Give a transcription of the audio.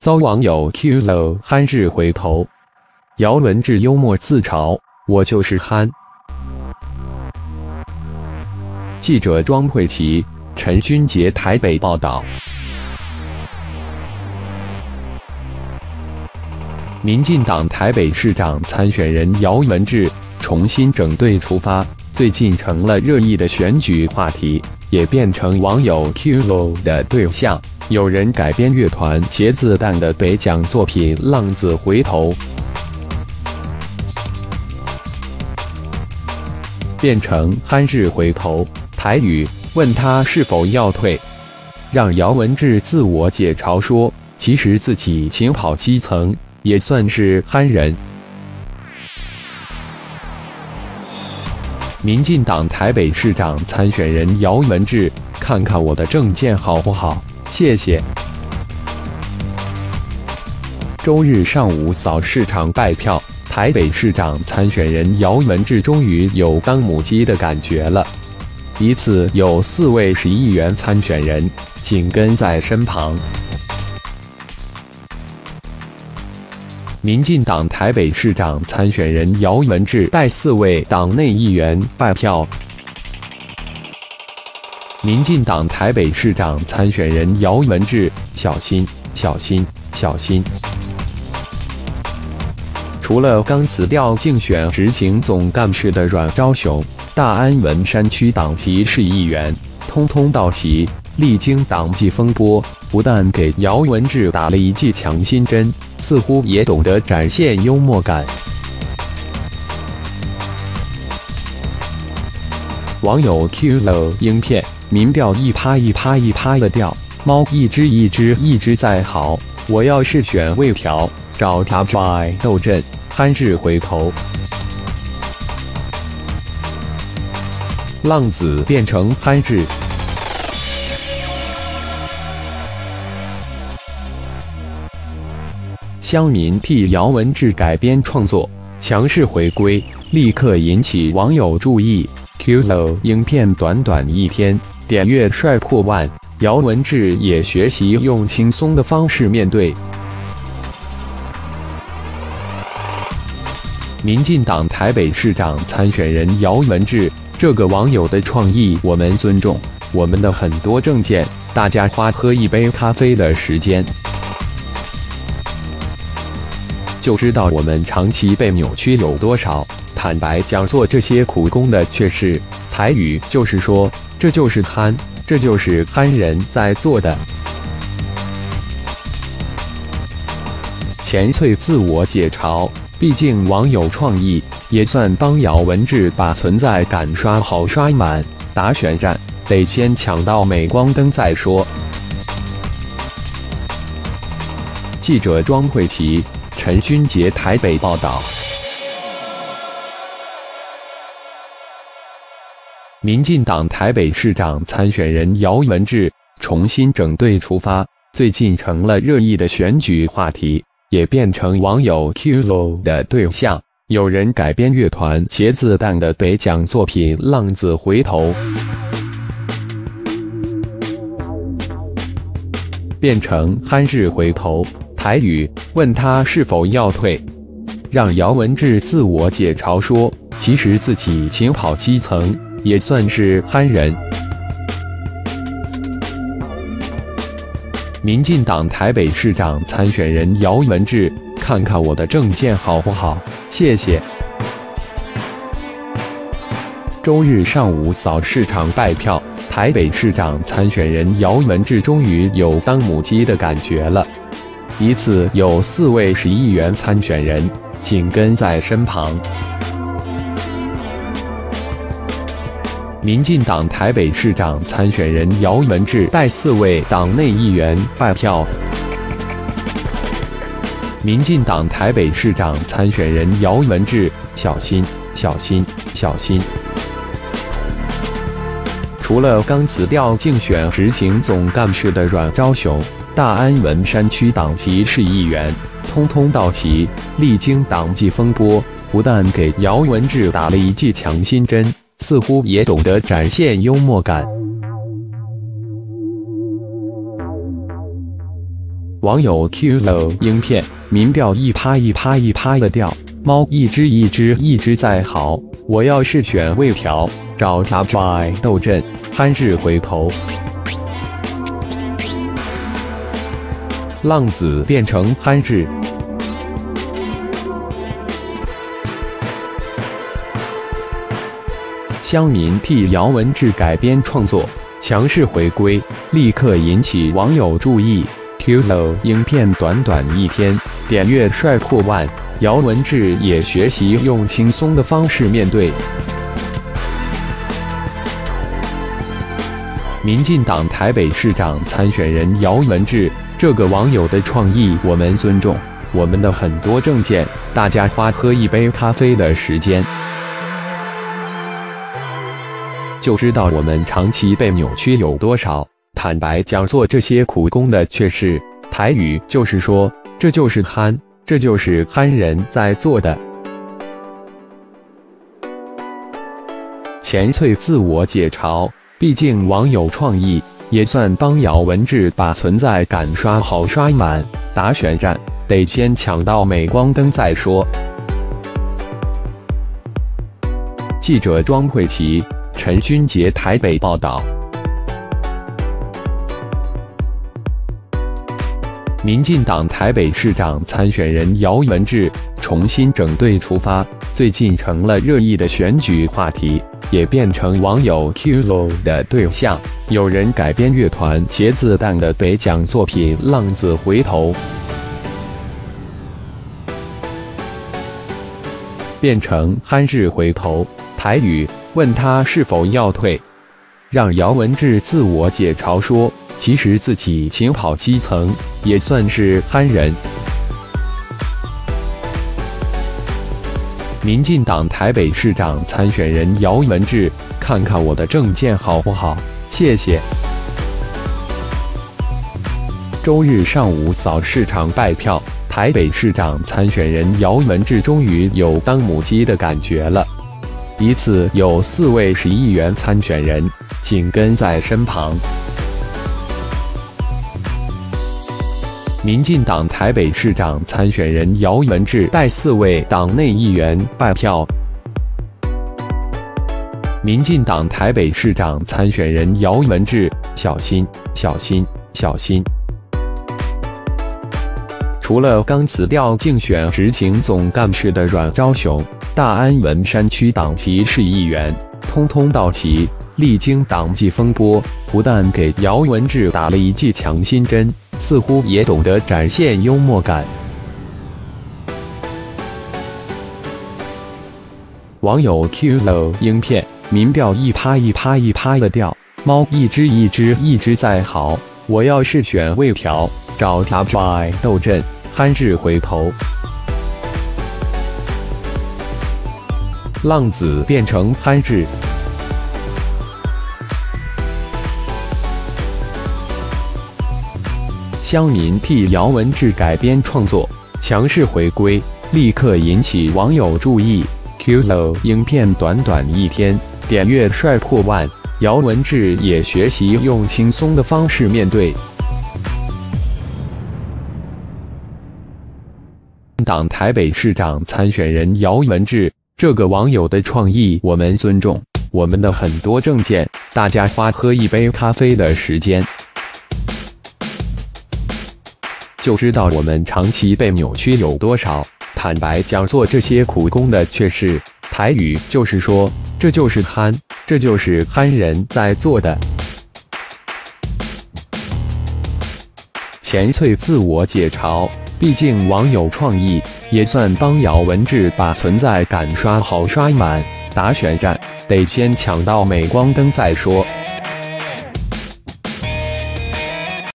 遭网友 Q 憨日回头。姚文智幽默自嘲：“我就是憨。”记者庄慧琪、陈君杰台北报道。民进党台北市长参选人姚文智重新整队出发，最近成了热议的选举话题，也变成网友 Q 的对象。有人改编乐团茄子蛋的得奖作品《浪子回头》，变成憨日回头。台语问他是否要退，让姚文智自我解嘲说，其实自己勤跑基层，也算是憨人。民进党台北市长参选人姚文智，看看我的证件好不好？谢谢。周日上午扫市场拜票，台北市长参选人姚文智终于有当母鸡的感觉了。一次有4位11亿元参选人紧跟在身旁。民进党台北市长参选人姚文智带4位党内议员拜票。民进党台北市长参选人姚文智，小心，小心，小心！除了刚辞掉竞选执行总干事的阮昭雄，大安文山区党籍市议员通通到齐，历经党纪风波，不但给姚文智打了一剂强心针，似乎也懂得展现幽默感。网友 Q 影片，民调一趴一趴一趴的掉，猫一只一只一只在嚎，我要是选魏条，找他拽斗阵，憨日回头。浪子变成憨日。乡民替姚文智改编创作，强势回归，立刻引起网友注意。Q 影片短短1天，点阅率破万，姚文智也学习用轻松的方式面对。民进党台北市长参选人姚文智，这个网友的创意我们尊重，我们的很多政见，大家花喝一杯咖啡的时间，就知道我们长期被扭曲有多少。坦白讲，做这些苦工的却是台语，就是说，这就是憨，这就是憨人在做的。前翠自我解嘲，毕竟网友创意也算帮姚文智把存在感刷好刷满，打选战得先抢到镁光灯再说。记者庄慧琪、陈君杰台北报道。民进党台北市长参选人姚文智重新整队出发，最近成了热议的选举话题，也变成网友 Q 的对象。有人改编乐团茄子蛋的得奖作品《浪子回头》，变成憨日回头。台语问他是否要退，让姚文智自我解嘲说，其实自己勤跑基层，也算是憨人。民进党台北市长参选人姚文智，看看我的证件好不好？谢谢。周日上午扫市场拜票，台北市长参选人姚文智终于有当母鸡的感觉了。一次有4位11亿元参选人紧跟在身旁。民进党台北市长参选人姚文智带4位党内议员拜票。民进党台北市长参选人姚文智，小心，小心，小心！除了刚辞掉竞选执行总干事的阮昭雄，大安文山区党籍市议员通通到齐，历经党纪风波，不但给姚文智打了一剂强心针，似乎也懂得展现幽默感。 网友 QZO 影片，民调一趴的掉，猫一只在嚎，我要是选魏条，找他拽斗阵，憨日回头。浪子变成憨日。乡民替姚文智改编创作，强势回归，立刻引起网友注意。QZO 影片短1天，点阅率破万，姚文智也学习用轻松的方式面对。民进党台北市长参选人姚文智，这个网友的创意我们尊重，我们的很多政见，大家花喝一杯咖啡的时间，就知道我们长期被扭曲有多少。坦白讲，做这些苦工的却是台语，就是说，这就是憨，这就是憨人在做的。前粹自我解嘲，毕竟网友创意也算帮姚文智把存在感刷好刷满。打选战得先抢到镁光灯再说。记者庄慧琪、陈君杰台北报道。民进党台北市长参选人姚文智重新整队出发，最近成了热议的选举话题，也变成网友 QZO 的对象。有人改编乐团茄子蛋的得奖作品《浪子回头》，变成憨日回头，台语问他是否要退，让姚文智自我解嘲说，其实自己勤跑基层，也算是憨人。民进党台北市长参选人姚文智，看看我的政见好不好？谢谢。周日上午扫市场拜票，台北市长参选人姚文智终于有当母鸡的感觉了。一次有4位11亿元参选人紧跟在身旁。民进党台北市长参选人姚文智带4位党内议员拜票。民进党台北市长参选人姚文智，小心，小心，小心！除了刚辞掉竞选执行总干事的阮昭雄，大安文山区党籍市议员，通通到齐。历经党纪风波，不但给姚文智打了一剂强心针，似乎也懂得展现幽默感。网友 QZO 影片，民调一趴的掉，猫一只在嚎，我要是选魏条，找他拽斗阵，憨日回头。浪子变成憨日。乡民替姚文智改编创作，强势回归，立刻引起网友注意。QZO 影片短1天，点阅率破万，姚文智也学习用轻松的方式面对。党台北市长参选人姚文智，这个网友的创意我们尊重，我们的很多政见，大家花喝一杯咖啡的时间，就知道我们长期被扭曲有多少。坦白讲，做这些苦工的却是台语，就是说，这就是憨，这就是憨人在做的。前粹自我解嘲，毕竟网友创意也算帮姚文智把存在感刷好刷满。打选战得先抢到镁光灯再说。